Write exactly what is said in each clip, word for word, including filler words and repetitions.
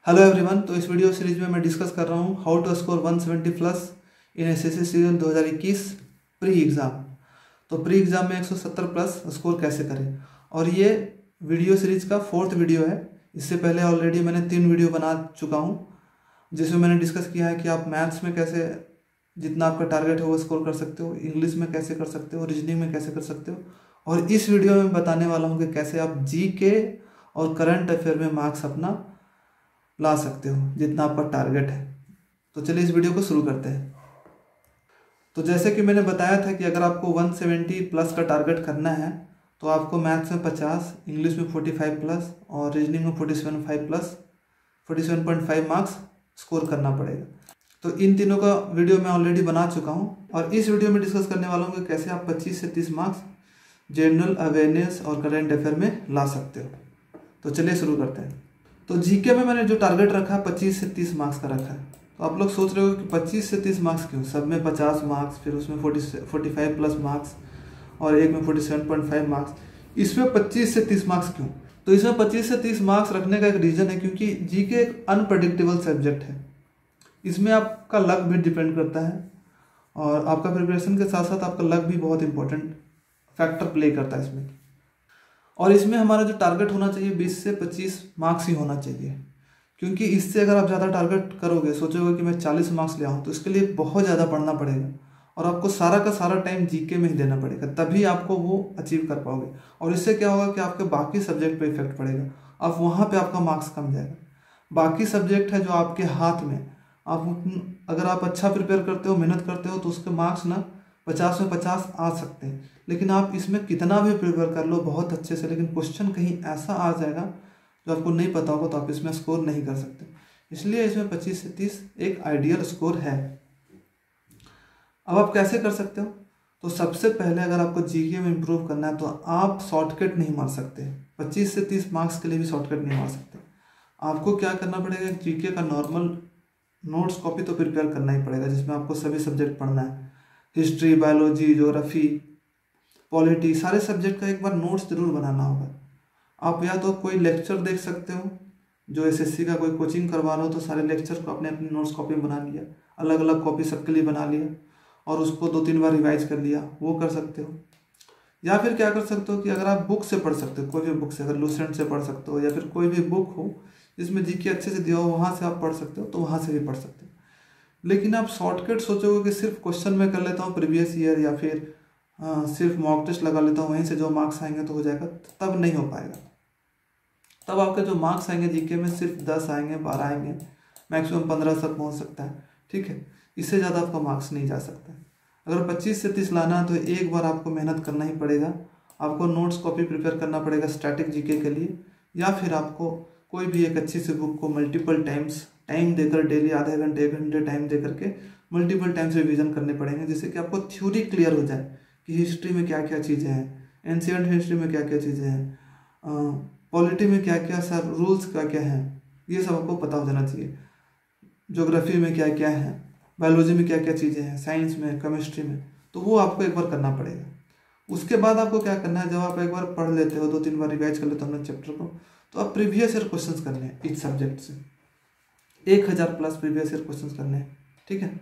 Hello everyone. तो इस video series में मैं डिस्कस कर रहा हूँ how to score one seventy plus in SSC season दो हज़ार इक्कीस प्री एग्ज़ाम। तो प्री एग्ज़ाम में एक सौ सत्तर प्लस स्कोर कैसे करें, और ये वीडियो सीरीज का फोर्थ वीडियो है। इससे पहले ऑलरेडी मैंने तीन वीडियो बना चुका हूँ जिसमें मैंने डिस्कस किया है कि आप मैथ्स में कैसे जितना आपका टारगेट है वो स्कोर कर सकते हो, इंग्लिश में कैसे कर सकते हो, रीजनिंग में कैसे कर सकते हो। और इस वीडियो में बताने वाला हूँ कि कैसे आप जी के और करंट अफेयर में मार्क्स अपना ला सकते हो जितना आपका टारगेट है। तो चलिए इस वीडियो को शुरू करते हैं। तो जैसे कि मैंने बताया था कि अगर आपको एक सौ सत्तर प्लस का टारगेट करना है तो आपको मैथ्स में पचास, इंग्लिश में पैंतालीस प्लस और रीजनिंग में सैंतालीस पॉइंट फाइव प्लस सैंतालीस पॉइंट फाइव मार्क्स स्कोर करना पड़ेगा। तो इन तीनों का वीडियो मैं ऑलरेडी बना चुका हूँ और इस वीडियो में डिस्कस करने वाला हूँ कि कैसे आप पच्चीस से तीस मार्क्स जनरल अवेयरनेस और करंट अफेयर में ला सकते हो। तो चलिए शुरू करते हैं। तो जीके में मैंने जो टारगेट रखा है पच्चीस से तीस मार्क्स का रखा है। तो आप लोग सोच रहे हो कि पच्चीस से तीस मार्क्स क्यों, सब में पचास मार्क्स, फिर उसमें पैंतालीस प्लस मार्क्स और एक में सैंतालीस पॉइंट फाइव मार्क्स, इसमें पच्चीस से तीस मार्क्स क्यों? तो इसमें पच्चीस से तीस मार्क्स रखने का एक रीज़न है क्योंकि जीके एक अनप्रडिक्टेबल सब्जेक्ट है। इसमें आपका लक भी डिपेंड करता है और आपका प्रिपरेशन के साथ साथ आपका लक भी बहुत इंपॉर्टेंट फैक्टर प्ले करता है इसमें। और इसमें हमारा जो टारगेट होना चाहिए बीस से पच्चीस मार्क्स ही होना चाहिए, क्योंकि इससे अगर आप ज़्यादा टारगेट करोगे, सोचोगे कि मैं चालीस मार्क्स ले आऊँ, तो इसके लिए बहुत ज़्यादा पढ़ना पड़ेगा और आपको सारा का सारा टाइम जीके में ही देना पड़ेगा, तभी आपको वो अचीव कर पाओगे। और इससे क्या होगा कि आपके बाकी सब्जेक्ट पे इफेक्ट पड़ेगा, अब वहाँ पे आपका मार्क्स कम जाएगा। बाकी सब्जेक्ट है जो आपके हाथ में, आप अगर आप अच्छा प्रिपेयर करते हो, मेहनत करते हो, तो उसके मार्क्स ना पचास में पचास आ सकते हैं। लेकिन आप इसमें कितना भी प्रिपेयर कर लो बहुत अच्छे से, लेकिन क्वेश्चन कहीं ऐसा आ जाएगा जो आपको नहीं पता होगा, तो आप इसमें स्कोर नहीं कर सकते। इसलिए इसमें पच्चीस से तीस एक आइडियल स्कोर है। अब आप कैसे कर सकते हो? तो सबसे पहले अगर आपको जीके में इम्प्रूव करना है तो आप शॉर्टकट नहीं मार सकते। पच्चीस से तीस मार्क्स के लिए भी शॉर्टकट नहीं मार सकते। आपको क्या करना पड़ेगा, जीके का नॉर्मल नोट्स कॉपी तो प्रिपेयर करना ही पड़ेगा, जिसमें आपको सभी सब्जेक्ट पढ़ना है। हिस्ट्री, बायोलॉजी, ज्योग्राफी, पॉलिटी, सारे सब्जेक्ट का एक बार नोट्स जरूर बनाना होगा। आप या तो कोई लेक्चर देख सकते हो, जो एसएससी का कोई कोचिंग करवा रहे हो तो सारे लेक्चर को अपने अपने नोट्स कॉपी बना लिया, अलग अलग कॉपी सबके लिए बना लिया और उसको दो तीन बार रिवाइज कर लिया, वो कर सकते हो। या फिर क्या कर सकते हो कि अगर आप बुक से पढ़ सकते हो, कोई भी बुक से, अगर लूसेंट से पढ़ सकते हो या फिर कोई भी बुक हो जिसमें जीके अच्छे से दिया हो, वहाँ से आप पढ़ सकते हो, तो वहाँ से भी पढ़ सकते हो। लेकिन आप शॉर्टकट सोचोगे कि सिर्फ क्वेश्चन में कर लेता हूँ प्रीवियस ईयर या फिर आ, सिर्फ मॉक टेस्ट लगा लेता हूँ, वहीं से जो मार्क्स आएंगे तो हो जाएगा, तब नहीं हो पाएगा। तब आपके जो मार्क्स आएंगे जीके में सिर्फ दस आएंगे, बारह आएंगे, मैक्सिमम पंद्रह तक पहुँच सकता है। ठीक है, इससे ज़्यादा आपका मार्क्स नहीं जा सकता है। अगर पच्चीस से तीस लाना है तो एक बार आपको मेहनत करना ही पड़ेगा। आपको नोट्स कॉपी प्रिपेयर करना पड़ेगा स्टैटिक जीके के लिए, या फिर आपको कोई भी एक अच्छी सी बुक को मल्टीपल टाइम्स टाइम देकर, डेली आधे घंटे एक घंटे टाइम दे करके मल्टीपल टाइम्स रिवीजन करने पड़ेंगे, जिससे कि आपको थ्योरी क्लियर हो जाए कि हिस्ट्री में क्या क्या चीज़ें हैं, एंशिएंट हिस्ट्री में क्या क्या चीज़ें हैं, पॉलिटी में क्या क्या सर रूल्स क्या क्या हैं, ये सब आपको पता हो जाना चाहिए। ज्योग्राफी में क्या क्या है, बायोलॉजी में क्या क्या चीज़ें हैं, साइंस में, केमिस्ट्री में, तो वो आपको एक बार करना पड़ेगा। उसके बाद आपको क्या करना है, जब आप एक बार पढ़ लेते हो, दो तीन बार रिवाइज कर लेते हो अपने चैप्टर को, तो आप प्रीवियस ईयर क्वेश्चंस करने हैं इस सब्जेक्ट से। एक हज़ार प्लस प्रीवियस ईयर क्वेश्चंस करने हैं। ठीक है,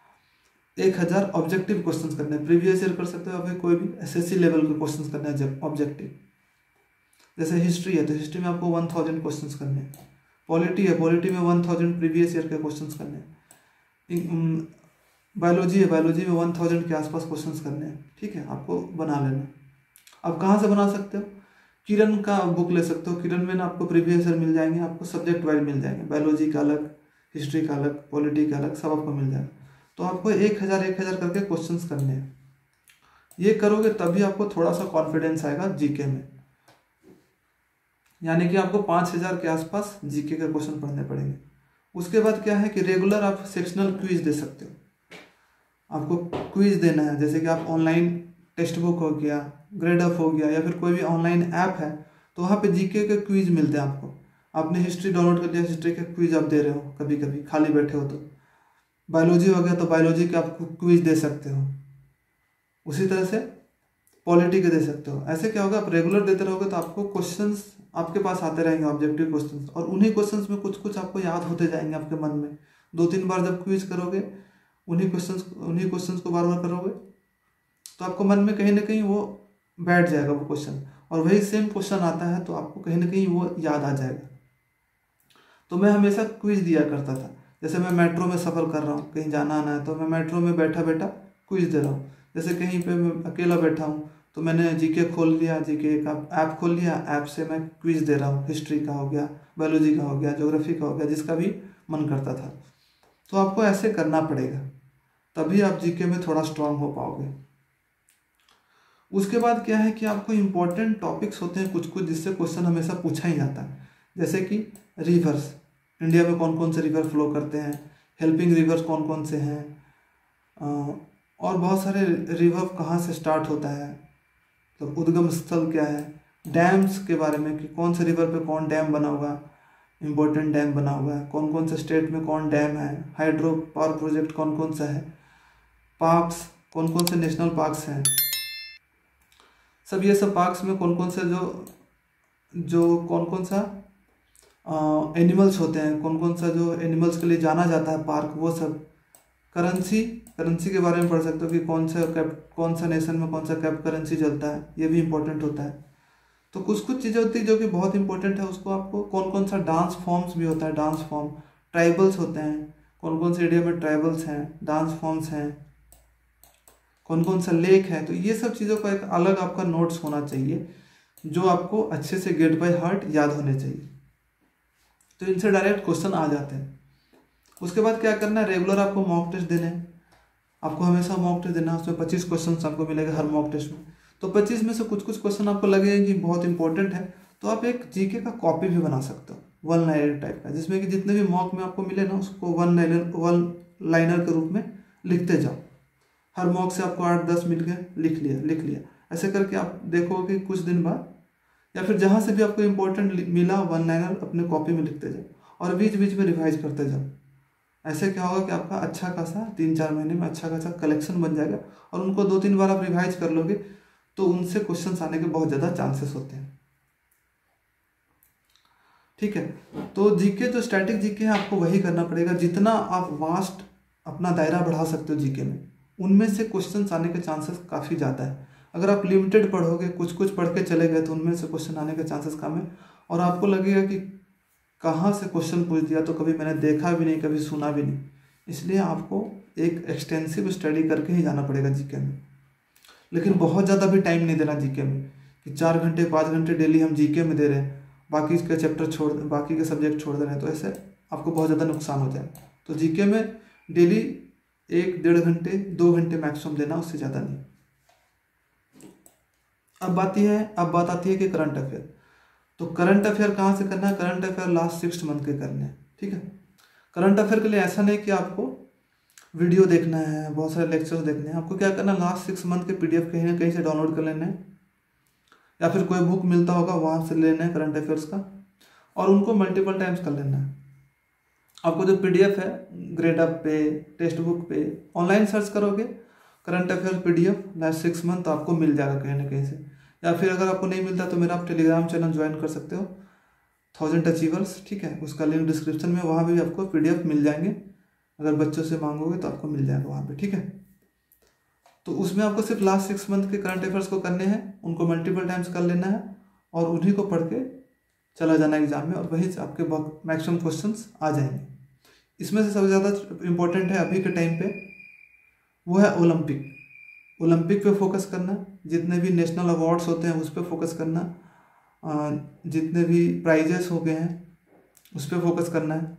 एक हज़ार ऑब्जेक्टिव क्वेश्चंस करने हैं। प्रीवियस ईयर कर सकते हो या फिर कोई भी एसएससी लेवल के क्वेश्चंस करने हैं ऑब्जेक्टिव। जैसे हिस्ट्री है तो हिस्ट्री में आपको वन थाउजेंड क्वेश्चंस करने हैं। पॉलिटी है, पॉलिटी में वन थाउजेंड प्रीवियस ईयर के क्वेश्चंस करने हैं। बायोलॉजी है, बायोलॉजी में वन थाउजेंड के आसपास क्वेश्चंस करने हैं। ठीक है, आपको बना लेना। अब कहाँ से बना सकते हो? किरण का बुक ले सकते हो। किरण में ना आपको प्रीवियस ईयर मिल जाएंगे, आपको सब्जेक्ट वाइज मिल जाएंगे, बायोलॉजी का अलग, हिस्ट्री का अलग, पॉलिटी का अलग, सब आपको मिल जाएगा। तो आपको एक हज़ार एक हज़ार करके क्वेश्चंस करने हैं। ये करोगे तभी आपको थोड़ा सा कॉन्फिडेंस आएगा जीके में, यानी कि आपको पाँच हज़ार के आसपास जीके के क्वेश्चन पढ़ने पड़ेंगे। उसके बाद क्या है कि रेगुलर आप सेक्शनल क्विज दे सकते हो। आपको क्विज देना है, जैसे कि आप ऑनलाइन टेक्स्ट बुक हो गया, ग्रेड अप हो गया, या फिर कोई भी ऑनलाइन ऐप है तो वहाँ पे जीके के क्विज मिलते हैं आपको। आपने हिस्ट्री डाउनलोड कर लिया, हिस्ट्री के क्विज आप दे रहे हो, कभी कभी खाली बैठे हो तो। बायोलॉजी हो गया तो बायोलॉजी के आप क्विज दे सकते हो। उसी तरह से पॉलिटी के दे सकते हो। ऐसे क्या होगा, आप रेगुलर देते रहोगे तो आपको क्वेश्चंस आपके पास आते रहेंगे, ऑब्जेक्टिव क्वेश्चंस, और उन्हीं क्वेश्चंस में कुछ कुछ आपको याद होते जाएंगे आपके मन में। दो तीन बार जब क्विज करोगे, उन्हीं क्वेश्चंस उन्हीं क्वेश्चंस को बार बार करोगे तो आपको मन में कहीं ना कहीं वो बैठ जाएगा वो क्वेश्चन, और वही सेम क्वेश्चन आता है तो आपको कहीं ना कहीं वो याद आ जाएगा। तो मैं हमेशा क्विज दिया करता था। जैसे मैं मेट्रो में सफ़र कर रहा हूँ, कहीं जाना आना है, तो मैं मेट्रो में बैठा बैठा क्विज दे रहा हूँ। जैसे कहीं पे मैं अकेला बैठा हूँ तो मैंने जीके खोल लिया, जीके का ऐप खोल लिया, ऐप से मैं क्विज दे रहा हूँ। हिस्ट्री का हो गया, बायोलॉजी का हो गया, ज्योग्राफी का हो गया, जिसका भी मन करता था। तो आपको ऐसे करना पड़ेगा, तभी आप जीके में थोड़ा स्ट्रांग हो पाओगे। उसके बाद क्या है कि आपको इम्पोर्टेंट टॉपिक्स होते हैं कुछ कुछ, जिससे क्वेश्चन हमेशा पूछा ही जाता है। जैसे कि रिवर्स, इंडिया में कौन कौन से रिवर फ्लो करते हैं, हेल्पिंग रिवर्स कौन कौन से हैं, और बहुत सारे रिवर कहाँ से स्टार्ट होता है, तो उद्गम स्थल क्या है, डैम्स के बारे में कि कौन से रिवर पे कौन डैम बना हुआ, इम्पोर्टेंट डैम बना हुआ है, कौन कौन से स्टेट में कौन डैम है, हाइड्रो पावर प्रोजेक्ट कौन कौन सा है, पार्क्स कौन कौन से नेशनल पार्क्स हैं, सब ये सब पार्क्स में कौन कौन से जो जो कौन कौन सा एनिमल्स होते हैं, कौन कौन सा जो एनिमल्स के लिए जाना जाता है पार्क, वो सब। करेंसी करेंसी के बारे में पढ़ सकते हो कि कौन सा कैप कौन सा नेशन में कौन सा कैप करेंसी चलता है, ये भी इंपॉर्टेंट होता है। तो कुछ कुछ चीज़ें होती है जो कि बहुत इंपॉर्टेंट है। उसको आपको कौन कौन सा डांस फॉर्म्स भी होता है, डांस फॉर्म, ट्राइबल्स होते हैं, कौन कौन से एरिया में ट्राइबल्स हैं, डांस फॉर्म्स हैं, कौन कौन सा लेक है, तो ये सब चीज़ों का एक अलग आपका नोट्स होना चाहिए जो आपको अच्छे से गेट बाय हार्ट याद होने चाहिए। तो इनसे डायरेक्ट क्वेश्चन आ जाते हैं। उसके बाद क्या करना है, रेगुलर आपको मॉक टेस्ट देने हैं। आपको हमेशा मॉक टेस्ट देना है, उसमें पच्चीस क्वेश्चन आपको मिलेगा हर मॉक टेस्ट में। तो पच्चीस में से कुछ कुछ क्वेश्चन आपको लगेगा कि बहुत इंपॉर्टेंट है, तो आप एक जीके का कॉपी भी बना सकते हो, वन लाइनर टाइप का, जिसमें कि जितने भी मॉक में आपको मिले ना उसको वन लाइनर वन लाइनर के रूप में लिखते जाओ। हर मॉक से आपको आठ दस मिल गए, लिख लिया लिख लिया ऐसे करके आप देखोगे कुछ दिन बाद, या फिर जहाँ से भी आपको इम्पोर्टेंट मिला वन लाइनर अपने कॉपी में लिखते जाओ और बीच बीच में रिवाइज करते जाओ। ऐसे क्या होगा कि आपका अच्छा खासा तीन चार महीने में अच्छा खासा कलेक्शन बन जाएगा, और उनको दो तीन बार आप रिवाइज कर लोगे तो उनसे क्वेश्चंस आने के बहुत ज़्यादा चांसेस होते हैं। ठीक है, तो जीके जो स्टैटिक जीके है आपको वही करना पड़ेगा। जितना आप वास्ट अपना दायरा बढ़ा सकते हो जीके में, उनमें से क्वेश्चंस आने के चांसेस काफ़ी ज़्यादा है। अगर आप लिमिटेड पढ़ोगे, कुछ कुछ पढ़ के चले गए, तो उनमें से क्वेश्चन आने के चांसेस कम है, और आपको लगेगा कि कहाँ से क्वेश्चन पूछ दिया, तो कभी मैंने देखा भी नहीं, कभी सुना भी नहीं। इसलिए आपको एक एक्सटेंसिव स्टडी करके ही जाना पड़ेगा जीके में। लेकिन बहुत ज़्यादा भी टाइम नहीं देना जीके में कि चार घंटे पाँच घंटे डेली हम जीके में दे रहे हैं, बाकी के चैप्टर छोड़ बाकी के सब्जेक्ट छोड़ दे रहे हैं, तो ऐसे आपको बहुत ज़्यादा नुकसान हो जाए। तो जीके में डेली एक डेढ़ घंटे दो घंटे मैक्सिमम देना, उससे ज़्यादा नहीं। अब बात यह है अब बात आती है कि करंट अफेयर। तो करंट अफेयर कहाँ से करना है, current affair last six month के करने हैं। ठीक है, करंट अफेयर के लिए ऐसा नहीं कि आपको वीडियो देखना है, बहुत सारे लेक्चर्स देखने हैं। आपको क्या करना है, लास्ट सिक्स मंथ के पीडीएफ कहीं ना कहीं से डाउनलोड कर लेने हैं, या फिर कोई बुक मिलता होगा वहाँ से लेना है करंट अफेयर्स का, और उनको मल्टीपल टाइम्स कर लेना है। आपको जो पीडीएफ है ग्रेडअप पे, टेक्स्ट बुक पे, ऑनलाइन सर्च करोगे current affair PDF last six month, तो आपको मिल जाएगा कहीं ना कहीं से। या फिर अगर आपको नहीं मिलता तो मेरा आप टेलीग्राम चैनल ज्वाइन कर सकते हो, थाउजेंड अचीवर्स। ठीक है, उसका लिंक डिस्क्रिप्शन में, वहाँ भी आपको पीडीएफ मिल जाएंगे। अगर बच्चों से मांगोगे तो आपको मिल जाएगा वहाँ पे। ठीक है, तो उसमें आपको सिर्फ लास्ट सिक्स मंथ के करंट अफेयर्स को करने हैं, उनको मल्टीपल टाइम्स कर लेना है, और उन्हीं को पढ़ के चला जाना एग्जाम में, और वहीं से आपके मैक्सिमम क्वेश्चंस आ जाएंगे। इसमें से सबसे ज़्यादा इम्पोर्टेंट है अभी के टाइम पे, वो है ओलंपिक। ओलंपिक पे फोकस करना, जितने भी नेशनल अवार्ड्स होते हैं उस पर फोकस करना, जितने भी प्राइजेस हो गए हैं उस पर फोकस करना है।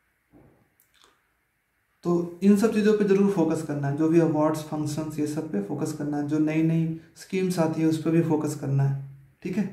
तो इन सब चीज़ों पे ज़रूर फोकस करना है, जो भी अवार्ड्स फंक्शंस ये सब पे फोकस करना है, जो नई नई स्कीम्स आती है उस पर भी फोकस करना है। ठीक है,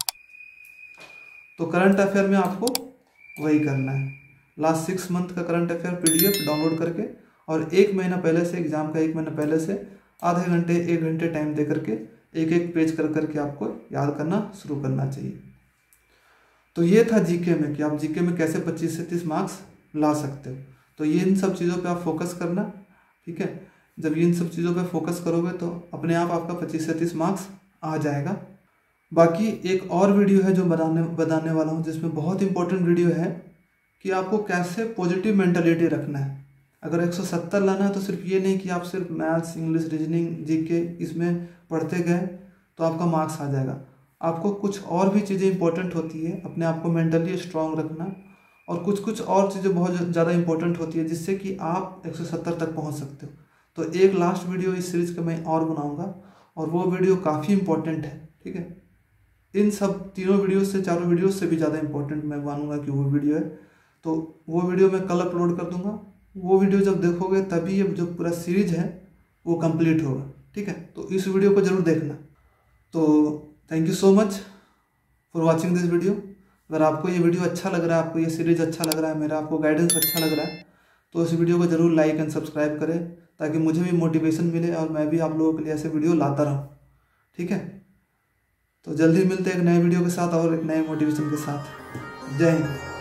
तो करंट अफेयर में आपको वही करना है, लास्ट सिक्स मंथ का करंट अफेयर पीडीएफ डाउनलोड करके, और एक महीना पहले से, एग्जाम का एक महीना पहले से आधे घंटे एक घंटे टाइम दे करके एक एक पेज कर करके आपको याद करना शुरू करना चाहिए। तो ये था जीके में कि आप जीके में कैसे पच्चीस से तीस मार्क्स ला सकते हो। तो ये इन सब चीज़ों पे आप फोकस करना। ठीक है, जब इन सब चीज़ों पे फोकस करोगे तो अपने आप आपका पच्चीस से तीस मार्क्स आ जाएगा। बाकी एक और वीडियो है जो बनाने बताने वाला हूँ, जिसमें बहुत इंपॉर्टेंट वीडियो है कि आपको कैसे पॉजिटिव मेंटालिटी रखना है। अगर एक सौ सत्तर लाना है तो सिर्फ ये नहीं कि आप सिर्फ मैथ्स, इंग्लिश, रीजनिंग, जीके इसमें पढ़ते गए तो आपका मार्क्स आ जाएगा। आपको कुछ और भी चीज़ें इंपॉर्टेंट होती है, अपने आप को मेंटली स्ट्रांग रखना, और कुछ कुछ और चीज़ें बहुत ज़्यादा इंपॉर्टेंट होती है जिससे कि आप एक सौ सत्तर तक पहुंच सकते हो। तो एक लास्ट वीडियो इस सीरीज़ का मैं और बनाऊंगा, और वो वीडियो काफ़ी इंपॉर्टेंट है, ठीक है। इन सब तीनों वीडियो से, चारों वीडियो से भी ज़्यादा इंपॉर्टेंट मैं मानूंगा कि वो वीडियो है। तो वो वीडियो मैं कल अपलोड कर दूंगा। वो वीडियो जब देखोगे तभी ये जो पूरा सीरीज है वो कंप्लीट होगा, ठीक है। तो इस वीडियो को ज़रूर देखना। तो thank you so much for watching this video. अगर आपको ये वीडियो अच्छा लग रहा है, आपको ये सीरीज अच्छा लग रहा है, मेरा आपको गाइडेंस अच्छा लग रहा है, तो इस वीडियो को ज़रूर लाइक एंड सब्सक्राइब करें, ताकि मुझे भी मोटिवेशन मिले और मैं भी आप लोगों के लिए ऐसे वीडियो लाता रहूँ, ठीक है। तो जल्दी मिलते हैं एक नए वीडियो के साथ और एक नए मोटिवेशन के साथ। जय हिंद।